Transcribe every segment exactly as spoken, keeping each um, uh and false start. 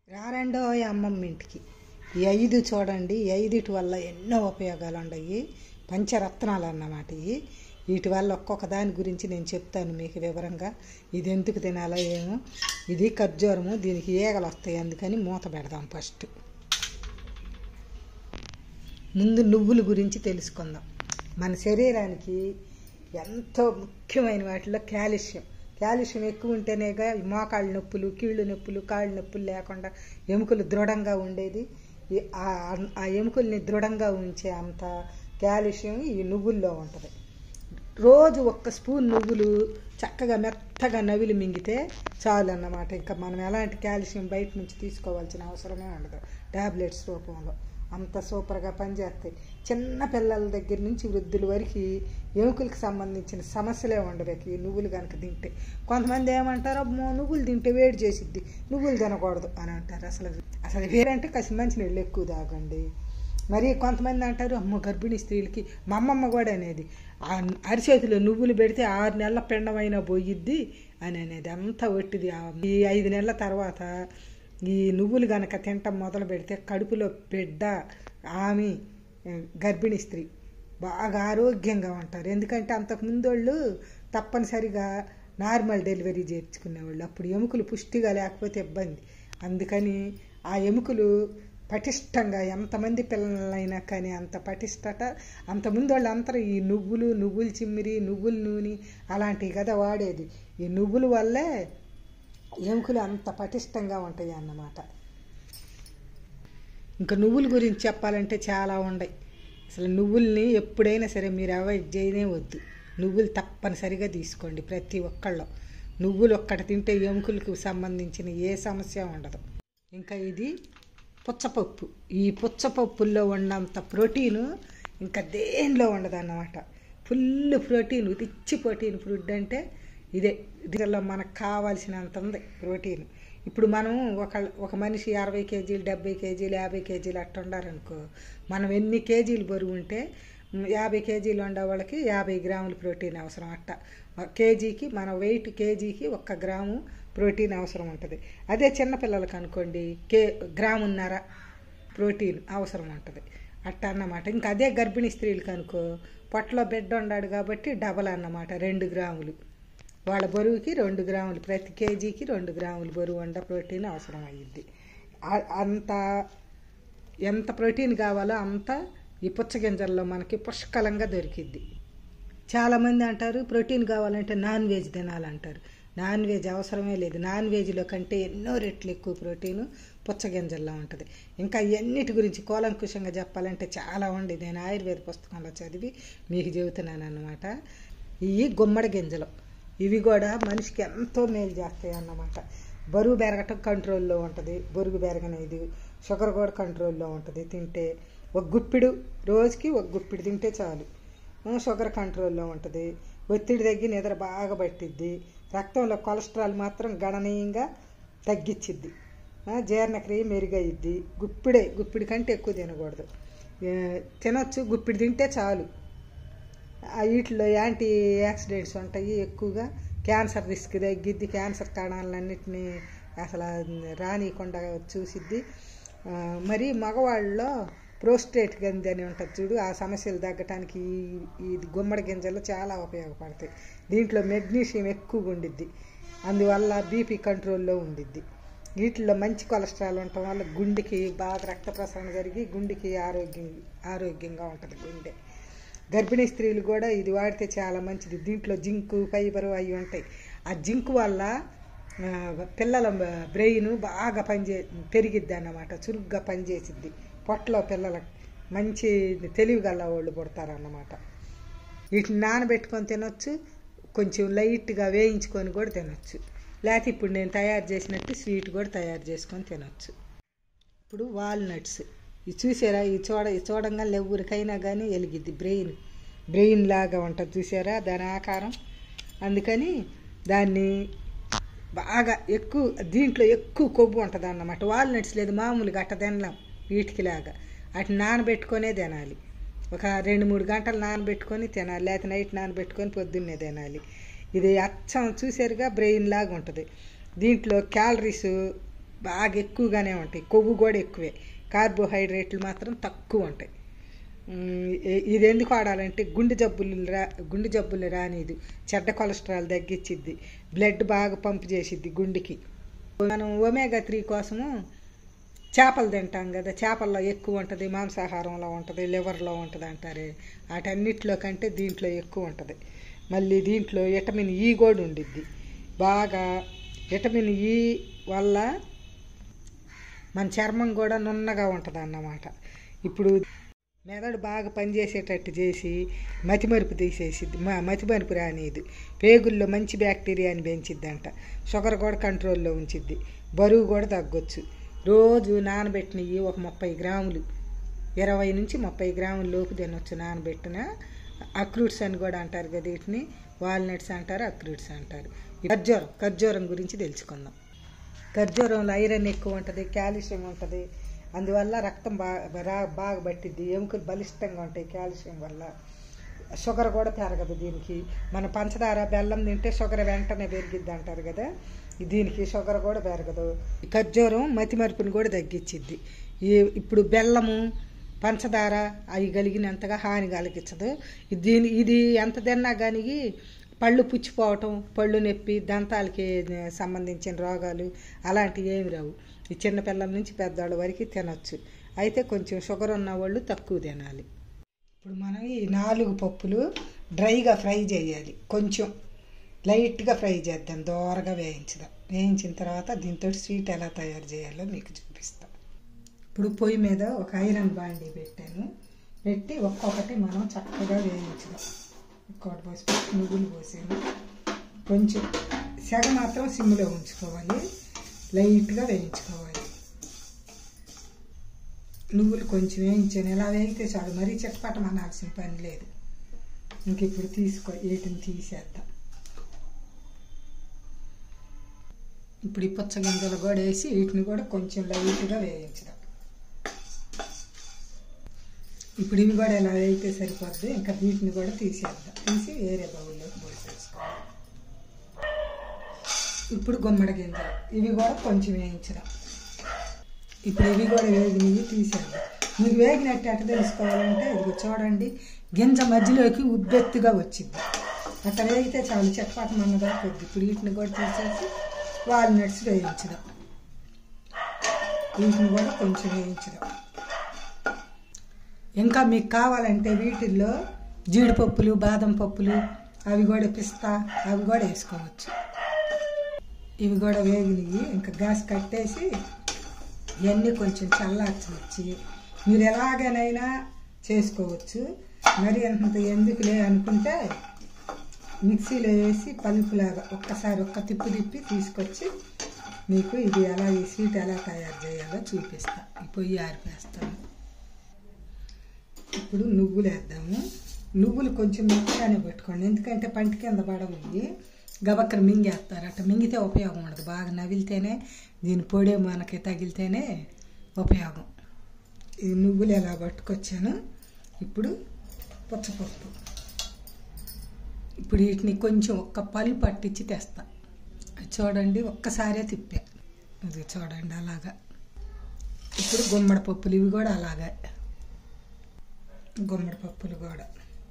రారండో అమ్మమ్మ ఇంటికి. ఈ ఐదు చూడండి, ఈ ఐదుటి వల్ల ఎన్నో ఉపయోగాలు ఉన్నాయి. పంచరత్నాలు అన్నమాట. ఇవి వీటి వల్ల ఒక్కొక్క దాని గురించి నేను చెప్తాను మీకు వివరంగా. ఇది ఎందుకు తినాలో ఏమో. ఇది ఖర్జూరము, దీనికి ఈగలు వస్తాయి, అందుకని మూత పెడదాం. ఫస్ట్ ముందు నువ్వుల గురించి తెలుసుకుందాం. మన శరీరానికి ఎంతో ముఖ్యమైన వాటిలో కాల్షియం కాల్షియం ఎక్కువ ఉంటేనేగా మోకాళ్ళ నొప్పులు, కీళ్ళు నొప్పులు, కాళ్ళ నొప్పులు లేకుండా ఎముకలు దృఢంగా ఉండేది. ఆ ఎముకల్ని దృఢంగా ఉంచే అంత కాల్షియం ఈ నువ్వుల్లో ఉంటుంది. రోజు ఒక్క స్పూన్ నువ్వులు చక్కగా మెత్తగా నవిలి మింగితే చాలు అన్నమాట. ఇంకా మనం ఎలాంటి కాల్షియం బయట నుంచి తీసుకోవాల్సిన అవసరమే ఉండదు. టాబ్లెట్స్ రూపంలో అంత సూపర్గా పనిచేస్తాయి. చిన్న పిల్లల దగ్గర నుంచి వృద్ధుల వరకు ఎముకలకు సంబంధించిన సమస్యలే ఉండవు ఈ నువ్వులు కనుక తింటే. కొంతమంది ఏమంటారు, అమ్మో నువ్వులు తింటే వేడి చేసిద్ది, నువ్వులు తినకూడదు అని అంటారు. అసలు అసలు వేరంటే కాసి మంచి నీళ్ళు ఎక్కువ తాగండి. మరి కొంతమంది అంటారు, అమ్మో గర్భిణీ స్త్రీలకి, మా అమ్మమ్మ కూడా అనేది, అరిచేతిలో నువ్వులు పెడితే ఆరు నెలల పిండమైనా పోయిద్ది అని అనేది. అంతా ఒట్టిది. ఈ ఐదు నెలల తర్వాత ఈ నువ్వులు కనుక తినటం మొదలు పెడితే కడుపులో బిడ్డ, ఆమె గర్భిణీ స్త్రీ బాగా ఆరోగ్యంగా ఉంటారు. ఎందుకంటే అంతకుముందు వాళ్ళు తప్పనిసరిగా నార్మల్ డెలివరీ చేర్చుకునేవాళ్ళు. అప్పుడు ఎముకలు పుష్టిగా లేకపోతే ఇబ్బంది. అందుకని ఆ ఎముకలు పటిష్టంగా, ఎంతమంది పిల్లలైనా కానీ అంత పటిష్టత. అంతకుముందు వాళ్ళు అందరూ ఈ నువ్వులు, నువ్వుల చిమ్మిరి, నువ్వుల నూనె అలాంటివి కదా వాడేది. ఈ నువ్వుల వల్లే ఎముకలు అంత పటిష్టంగా ఉంటాయి అన్నమాట. ఇంకా నువ్వుల గురించి చెప్పాలంటే చాలా ఉన్నాయి. అసలు నువ్వుల్ని ఎప్పుడైనా సరే మీరు అవాయిడ్ చేయనే వద్దు. నువ్వులు తప్పనిసరిగా తీసుకోండి ప్రతి ఒక్కళ్ళు. నువ్వులు ఒక్కటి తింటే ఎముకలకు సంబంధించిన ఏ సమస్య ఉండదు. ఇంకా ఇది పుచ్చపప్పు. ఈ పుచ్చపప్పుల్లో ఉన్నంత ప్రోటీను ఇంకా దేనిలో ఉండదు అన్నమాట. Full protein, rich protein food అంటే ఇదే. దీనిలో మనకు కావాల్సినంత ఉంది ప్రోటీన్. ఇప్పుడు మనం ఒక ఒక మనిషి అరవై కేజీలు, డెబ్బై కేజీలు, యాభై కేజీలు అట్ట ఉండారనుకో, మనం ఎన్ని కేజీలు బరువు ఉంటే యాభై కేజీలు ఉండే వాళ్ళకి యాభై గ్రాములు ప్రోటీన్ అవసరం. అట్ట కేజీకి మన వెయిట్ కేజీకి ఒక్క గ్రాము ప్రోటీన్ అవసరం ఉంటుంది. అదే చిన్నపిల్లలకి అనుకోండి కే గ్రామున్నర ప్రోటీన్ అవసరం ఉంటుంది. అట్ట అన్నమాట. ఇంకా అదే గర్భిణీ స్త్రీలకు అనుకో, పొట్టలో బిడ్డ ఉన్నాడు కాబట్టి డబల్ అన్నమాట, రెండు గ్రాములు. వాళ్ళ బరువుకి రెండు గ్రాములు, ప్రతి కేజీకి రెండు గ్రాములు బరువు ఉండ ప్రోటీన్ అవసరం అయ్యిద్ది. అంత ఎంత ప్రోటీన్ కావాలో అంత ఈ పుచ్చగింజల్లో మనకి పుష్కలంగా దొరికిద్ది. చాలామంది అంటారు ప్రోటీన్ కావాలంటే నాన్ వెజ్ తినాలంటారు. నాన్ వెజ్ అవసరమే లేదు. నాన్ వెజ్లో కంటే ఎన్నో రెట్లు ఎక్కువ ప్రోటీను పుచ్చగింజల్లో ఉంటుంది. ఇంకా ఎన్నిటి గురించి కూలంకుషంగా చెప్పాలంటే చాలా ఉంది. నేను ఆయుర్వేద పుస్తకంలో చదివి మీకు చెబుతున్నాను అన్నమాట. ఇవి గుమ్మడి గింజలు. ఇవి కూడా మనిషికి ఎంతో మేలు చేస్తాయి అన్నమాట. బరువు పెరగటం కంట్రోల్లో ఉంటుంది. బరువు పెరగనేది, షుగర్ కూడా కంట్రోల్లో ఉంటుంది తింటే. ఒక గుప్పిడు రోజుకి ఒక గుప్పిడు తింటే చాలు. షుగర్ కంట్రోల్లో ఉంటుంది. ఒత్తిడి తగ్గి నిద్ర బాగా పట్టిద్ది. రక్తంలో కొలెస్ట్రాల్ మాత్రం గణనీయంగా తగ్గించిద్ది. జీర్ణక్రియ మెరుగయిద్ది. గుప్పిడే, గుప్పిడి కంటే ఎక్కువ తినకూడదు. తినొచ్చు, గుప్పిడి తింటే చాలు. వీటిలో యాంటీ యాక్సిడెంట్స్ ఉంటాయి ఎక్కువగా. క్యాన్సర్ రిస్క్ తగ్గిద్ది. క్యాన్సర్ కణాలన్నింటినీ అసలు రానియకుండా చూసిద్ది. మరి మగవాళ్ళలో ప్రోస్టేట్ గంది అని ఉంటుంది చూడు, ఆ సమస్యలు తగ్గటానికి ఈ గుమ్మడి గింజలు చాలా ఉపయోగపడతాయి. దీంట్లో మెగ్నీషియం ఎక్కువగా ఉండిద్ది. అందువల్ల బీపీ కంట్రోల్లో ఉండిద్ది. వీటిల్లో మంచి కొలెస్ట్రాల్ ఉండటం వల్ల గుండెకి బాగా రక్త ప్రసరణ జరిగి గుండెకి ఆరోగ్యం ఆరోగ్యంగా ఉంటుంది గుండె. గర్భిణీ స్త్రీలు కూడా ఇది వాడితే చాలా మంచిది. దీంట్లో జింకు, ఫైబరు అవి ఉంటాయి. ఆ జింకు వల్ల పిల్లల బ్రెయిన్ బాగా పనిచే పెరిగిద్ది అన్నమాట. చురుగ్గా పనిచేసిద్ది. పొట్టలో పిల్లలకు మంచి తెలివిగల వాళ్ళు పుడతారన్నమాట. వీటిని నానబెట్టుకొని తినొచ్చు, కొంచెం లైట్గా వేయించుకొని కూడా తినొచ్చు. లేకపోతే ఇప్పుడు నేను తయారు చేసినట్టు స్వీట్ కూడా తయారు చేసుకొని తినొచ్చు. ఇప్పుడు వాల్నట్స్ ఇవి చూసారా, ఈ చూడ ఈ చూడంగా ఎవరికైనా కానీ వెలిగిద్ది. బ్రెయిన్ బ్రెయిన్ లాగా ఉంటుంది చూసారా దాని ఆకారం. అందుకని దాన్ని బాగా ఎక్కువ, దీంట్లో ఎక్కువ కొవ్వు ఉంటుంది అన్నమాట. వాల్నట్స్ లేదు మామూలుగా అట్ట తినలేం వీటికి లాగా. అటు నానబెట్టుకొనే తినాలి. ఒక రెండు మూడు గంటలు నానబెట్టుకొని తినాలి, లేకపోతే నైట్ నానబెట్టుకొని పొద్దున్నే తినాలి. ఇది అచ్చం చూసారుగా బ్రెయిన్ లాగా ఉంటుంది. దీంట్లో క్యాలరీస్ బాగా ఎక్కువగానే ఉంటాయి, కొవ్వు కూడా ఎక్కువే, కార్బోహైడ్రేట్లు మాత్రం తక్కువ ఉంటాయి. ఇది ఎందుకు వాడాలంటే గుండె జబ్బులు రా గుండె జబ్బులు రానిది, చెడ్డ కొలెస్ట్రాల్ తగ్గించిద్ది, బ్లడ్ బాగా పంపు చేసిద్ది గుండెకి. మనం ఒమేగా త్రీ కోసము చేపలు తింటాం కదా, చేపల్లో ఎక్కువ ఉంటుంది, మాంసాహారంలో ఉంటుంది, లివర్లో ఉంటుంది అంటారే, వాటన్నిటిలో కంటే దీంట్లో ఎక్కువ ఉంటుంది. మళ్ళీ దీంట్లో విటమిన్ ఈ కూడా ఉండిద్ది బాగా. విటమిన్ ఈ వల్ల మన చర్మం కూడా నున్నగా ఉంటుంది అన్నమాట. ఇప్పుడు మెదడు బాగా పనిచేసేటట్టు చేసి మతిమరుపు తీసేసిద్ది, మా మతిమరుపు రానిది, పేగుల్లో మంచి బ్యాక్టీరియాని పెంచిద్దంట, షుగర్ కూడా కంట్రోల్లో ఉంచిద్ది, బరువు కూడా తగ్గొచ్చు. రోజు నానబెట్టినవి ఒక ముప్పై గ్రాములు, ఇరవై నుంచి ముప్పై గ్రాముల లోపు తినొచ్చు నానబెట్టిన. అక్రూట్స్ అని కూడా అంటారు కదా, వీటిని వాల్నట్స్ అంటారు, అక్రూట్స్ అంటారు. ఖర్జూరం ఖర్జూరం గురించి తెలుసుకుందాం. ఖర్జూరంలో ఐరన్ ఎక్కువ ఉంటుంది, కాల్షియం ఉంటుంది, అందువల్ల రక్తం బాగా బాగా పట్టిద్ది, ఎముకలు బలిష్టంగా ఉంటాయి కాల్షియం వల్ల. షుగర్ కూడా పెరగదు దీనికి. మన పంచదార బెల్లం తింటే షుగర్ వెంటనే పెరిగిద్ది అంటారు కదా, దీనికి షుగర్ కూడా పెరగదు. ఖర్జూరం మతిమరుపుని కూడా తగ్గించిద్ది. ఈ ఇప్పుడు బెల్లము పంచదార అవి కలిగినంతగా హాని కలిగించదు. దీని ఇది ఎంత తిన్నా కానీ పళ్ళు పుచ్చిపోవటం, పళ్ళు నొప్పి, దంతాలకి సంబంధించిన రోగాలు అలాంటివి ఏమి రావు. ఈ చిన్నపిల్లల నుంచి పెద్దవాళ్ళ వరకు తినొచ్చు. అయితే కొంచెం షుగర్ ఉన్న వాళ్ళు తక్కువ తినాలి. ఇప్పుడు మనం ఈ నాలుగు పప్పులు డ్రైగా ఫ్రై చేయాలి, కొంచెం లైట్గా ఫ్రై చేద్దాం, దోరగా వేయించుదాం. వేయించిన తర్వాత దీంతో స్వీట్ ఎలా తయారు చేయాలో మీకు చూపిస్తాం. ఇప్పుడు పొయ్యి మీద ఒక ఐరన్ బాండీ పెట్టాను, పెట్టి ఒక్కొక్కటి మనం చక్కగా వేయించుదాం. ఒక్కొక్కటి పోసి నువ్వులు పోసాను, కొంచెం సెగ మాత్రం సిమ్లో ఉంచుకోవాలి, లైట్గా వేయించుకోవాలి. నువ్వులు కొంచెం వేయించాను, ఇలా వేగితే చాలు, మరీ చట్పటం అనాల్సిన పని లేదు. ఇంక ఇప్పుడు తీసుకో వీటిని తీసేద్దాం. ఇప్పుడు ఈ పుచ్చగింజలు కూడా వేసి వీటిని కూడా కొంచెం లైట్గా వేయించుదాం. ఇప్పుడు ఇవి కూడా ఇలా వేయితే సరిపోద్ది. ఇంకా వీటిని కూడా తీసేద్దాం, తీసి వేరే బౌల్లోకి పోసేసుకోవాలి. ఇప్పుడు గుమ్మడి గింజలు ఇవి కూడా కొంచెం వేయించుదాం. ఇప్పుడు ఇవి కూడా వేగినవి తీసేద్దాం. మీరు వేగినట్టు ఎట్ట తెలుసుకోవాలంటే ఇది చూడండి, గింజ మధ్యలోకి ఉబ్బెత్తుగా వచ్చింది, అట్లా వేగితే చాలు, చట్పాటం అన్నదా కొద్ది. ఇప్పుడు వీటిని కూడా తీసేసి వాల్నట్స్ వేయించుదాం. వీటిని కూడా కొంచెం వేయించుదాం. ఇంకా మీకు కావాలంటే వీటిల్లో జీడిపప్పులు, బాదం పప్పులు అవి కూడా, పిస్తా అవి కూడా వేసుకోవచ్చు. ఇవి కూడా వేగినవి. ఇంకా గ్యాస్ కట్టేసి ఇవన్నీ కొంచెం చల్లార్చి మీరు ఎలాగైనా చేసుకోవచ్చు. మరి అంత ఎందుకులే అనుకుంటే మిక్సీలో వేసి పలుపులాగా ఒక్కసారి ఒక్క తిప్పు తిప్పి తీసుకొచ్చి మీకు ఇది ఎలా, ఈ స్వీట్ ఎలా తయారు చేయాలో చూపిస్తా. ఈ పొయ్యి ఆరిపేస్తాను. ఇప్పుడు నువ్వులు వేద్దాము. నువ్వులు కొంచెం మెత్తగానే పెట్టుకోండి, ఎందుకంటే పంట కింద పడవి, గబక్కన మింగేస్తారు. అట్లా మింగితే ఉపయోగం ఉండదు, బాగా నవిలితేనే దీని పొడి మనకి తగిలితేనే ఉపయోగం. ఈ నువ్వులు ఎలా పట్టుకొచ్చాను. ఇప్పుడు పుచ్చపప్పు, ఇప్పుడు వీటిని కొంచెం ఒక్క పళ్ళు పట్టించి తెస్తా. చూడండి ఒక్కసారే తిప్పా, ఇది చూడండి అలాగా. ఇప్పుడు గుమ్మడి పప్పులు ఇవి కూడా అలాగే, గుమ్మడి పప్పులు కూడా.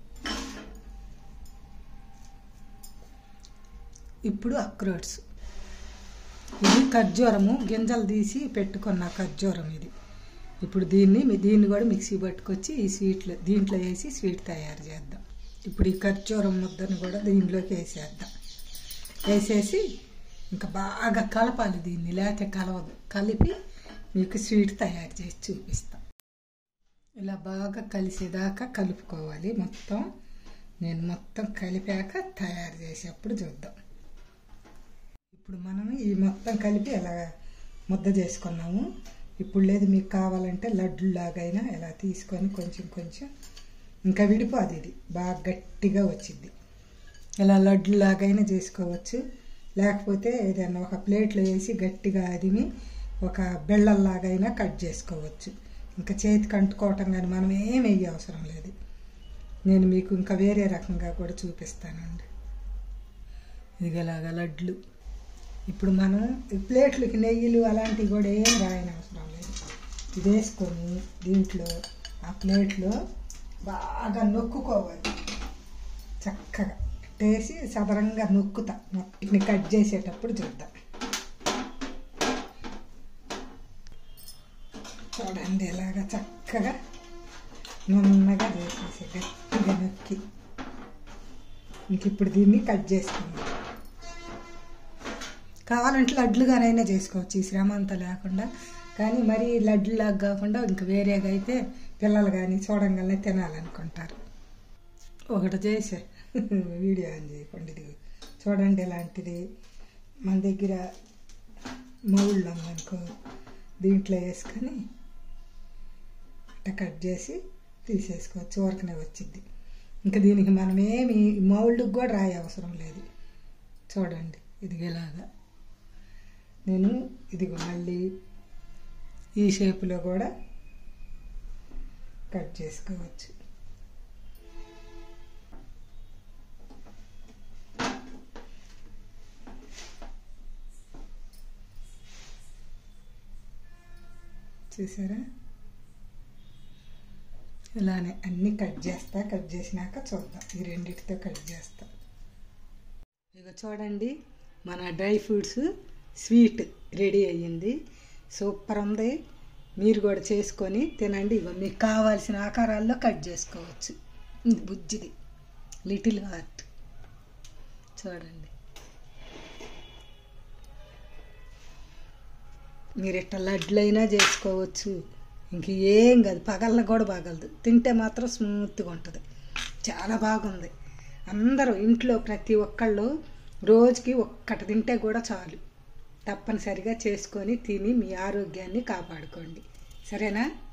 ఇప్పుడు అక్రోట్స్, ఇది ఖర్జూరము గింజలు తీసి పెట్టుకున్న ఖర్జూరం ఇది. ఇప్పుడు దీన్ని దీన్ని కూడా మిక్సీ పట్టుకొచ్చి ఈ స్వీట్లో దీంట్లో వేసి స్వీట్ తయారు చేద్దాం. ఇప్పుడు ఈ ఖర్జూరం ముద్దను కూడా దీనిలోకి వేసేద్దాం. వేసేసి ఇంకా బాగా కలపాలి దీన్ని, లేకపోతే కలవదు. కలిపి మీకు స్వీట్ తయారు చేసి చూపిస్తాం. ఇలా బాగా కలిసేదాకా కలుపుకోవాలి మొత్తం. నేను మొత్తం కలిపాక తయారు చేసేప్పుడు చూద్దాం. ఇప్పుడు మనం ఈ మొత్తం కలిపి ఇలా ముద్ద చేసుకున్నాము. ఇప్పుడు లేదు మీకు కావాలంటే లడ్డులాగైనా ఇలా తీసుకొని కొంచెం కొంచెం, ఇంకా విడిపోదు, ఇది బాగా గట్టిగా వచ్చింది. ఇలా లడ్డులాగైనా చేసుకోవచ్చు, లేకపోతే ఏదైనా ఒక ప్లేట్లో వేసి గట్టిగా అదిమి ఒక బెళ్ళల్లాగైనా కట్ చేసుకోవచ్చు. ఇంకా చేతికి అంటుకోవటం కానీ మనం ఏం వేయ అవసరం లేదు. నేను మీకు ఇంకా వేరే రకంగా కూడా చూపిస్తానండి. ఇదిగలాగా లడ్లు ఇప్పుడు మనం ఈ ప్లేట్లకి నెయ్యిలు అలాంటివి కూడా ఏం రాయని అవసరం లేదు. ఇది వేసుకొని దీంట్లో ఆ ప్లేట్లో బాగా నొక్కుకోవాలి. చక్కగా వేసి సదరంగా నొక్కుతా. వీటిని కట్ చేసేటప్పుడు చూద్దాం. చూడండి ఇలాగా చక్కగా నున్నగా చేసేసి గట్టిగా నొక్కి ఇంక ఇప్పుడు దీన్ని కట్ చేసుకుందాం. కావాలంటే లడ్లుగానైనా చేసుకోవచ్చు, ఈ శ్రమ అంతా లేకుండా. కానీ మరీ లడ్లులాగా కాకుండా ఇంక వేరేగా అయితే పిల్లలు కానీ చూడంగానే తినాలనుకుంటారు. ఒకటి చేసే వీడియో ఆన్ చేయకుండా ఇది చూడండి. ఇలాంటిది మన దగ్గర మౌళ్ళు ఉందనుకో, దీంట్లో వేసుకొని ఇట్లా కట్ చేసి తీసేసుకోవచ్చు. ఊరకనే వచ్చింది. ఇంకా దీనికి మనం ఏమి మౌళ్ళకి కూడా రాయ అవసరం లేదు. చూడండి ఇదిగేలాగా నేను ఇదిగో మళ్ళీ ఈ షేపులో కూడా కట్ చేసుకోవచ్చు. చూసారా? ఇలానే అన్నీ కట్ చేస్తా. కట్ చేసినాక చూద్దాం. ఈ రెండింటితో కట్ చేస్తా. ఇక చూడండి మన డ్రై ఫ్రూట్స్ స్వీట్ రెడీ అయ్యింది. సూపర్ ఉంది. మీరు కూడా చేసుకొని తినండి. ఇగో మీకు కావాల్సిన ఆకారాల్లో కట్ చేసుకోవచ్చు. ఇది బుజ్జిది లిటిల్ హార్ట్. చూడండి మీరు ఇట్లా లడ్లైనా చేసుకోవచ్చు. ఇంక ఏం కాదు, పగళ్ళ కూడా పగలదు. తింటే మాత్రం స్మూత్గా ఉంటుంది. చాలా బాగుంది. అందరూ ఇంట్లో ప్రతి ఒక్కళ్ళు రోజుకి ఒక్కటి తింటే కూడా చాలు. తప్పనిసరిగా చేసుకొని తిని మీ ఆరోగ్యాన్ని కాపాడుకోండి. సరేనా?